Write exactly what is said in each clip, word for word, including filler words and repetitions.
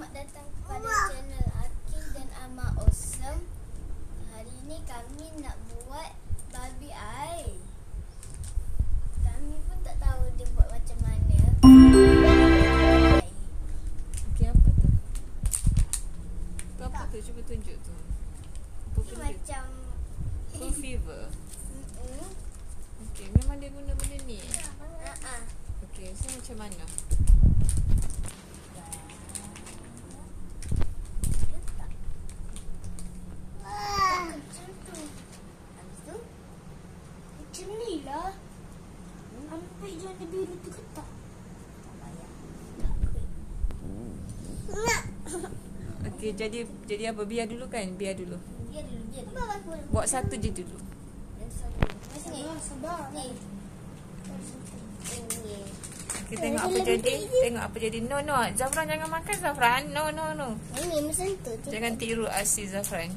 Selamat datang kepada channel Akil dan Ama Awesome. Hari ini kami nak buat babi air. Kami pun tak tahu dia buat macam mana. Okey, apa tu? Tu apa tu? Cuba tunjuk tu. Apa Dia macam Full fever. Mm-mm. Okey, memang dia guna benda ni. Uh-uh. Okey, so macam mana? Macam ni lah. Ambil je warna biru tu ketak. Okey, jadi jadi apa? Biar dulu kan? Biar dulu. Biar dulu, biar dulu. Buat satu je dulu. Dan satu. Mari sini. Sabar. Ni. Ni. Okey, tengok apa jadi. Tengok apa jadi. No, no. Zafran jangan makan, Zafran. No, no, no. Ini macam tu. Jangan tiru asyik Zafran.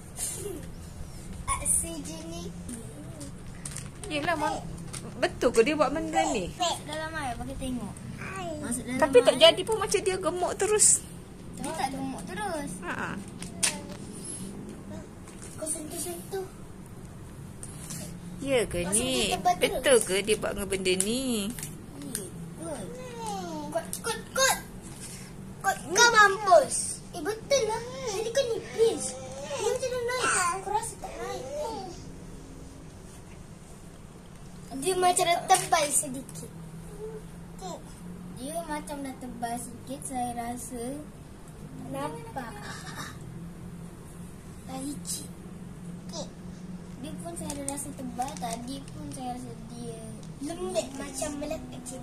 Aksi jenis. Yelah, mak. Betul ke dia buat benda ni? Masuk dalam air, bagi tengok. Masuk dalam Tapi tak air. jadi pun macam dia gemuk terus. Dia tak gemuk terus. Ha. Kau sentuh-sentuh. Ya ke Masa ni? dia tebal terus. Betul ke dia buat dengan benda ni? Kot, kot, kot. Kot, kau mampus. Eh, betul lah. Jadi kau nipis. Dia macam dah naik. Kau rasa tak naik. Dia macam dah tebal sedikit. Dia macam dah tebal sikit, saya rasa. Nampak. Dah licin. Dia pun saya ada rasa tebal. Tadi pun saya rasa dia lembek macam melek kecil.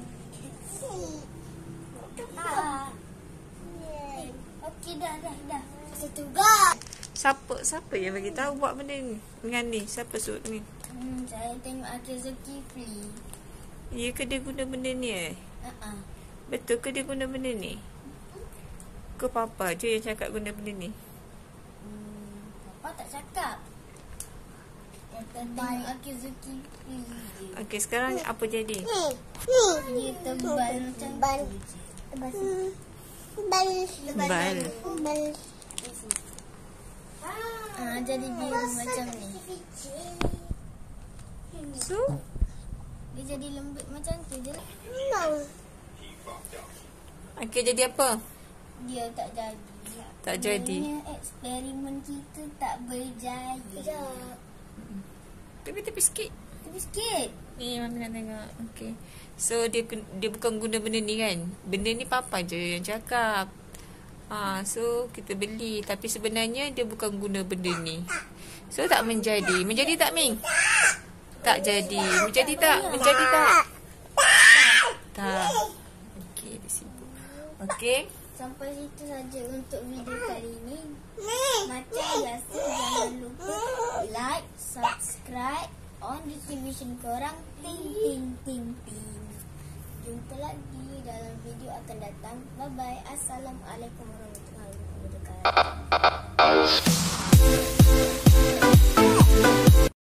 Ah. Okey dah dah dah. Satu gak. Siapa siapa yang bagi tahu buat benda ni dengan ni? Siapa suruh ni? Hmm, saya tengok Akil Zulkifli. Ya ke dia guna benda ni eh? Uh-uh. Betul ke dia guna benda ni? Ke papa je yang cakap guna benda ni? Hmm, Papa tak cakap. Yang tengok Akil Zulkifli je. Okey, sekarang apa jadi? Dia tebal macam Tebal. tu je. Tebal. Tebal. Tebal. Tebal. Ah, jadi biru macam ni. So, Dia jadi lembut macam tu je. okey jadi apa? Dia tak jadi. Tak jadi. Maknanya eksperimen kita tak berjaya. Tepi-tepi sikit. Tapi sikit. Ni mami nak tengok. Okey. So dia dia bukan guna benda ni kan? Benda ni papa je yang cakap. Ha, so kita beli tapi sebenarnya dia bukan guna benda ni. So tak menjadi. Menjadi tak Ming? Tak jadi. Menjadi tak? Menjadi tak? Tak. Okey, dia sibuk. Okey. Sampai situ saja untuk video kali ini. Macam biasa, jangan lupa like, subscribe, on distribution korang, ting ting ting ting. Jumpa lagi dalam video akan datang. Bye bye. Assalamualaikum warahmatullahi wabarakatuh.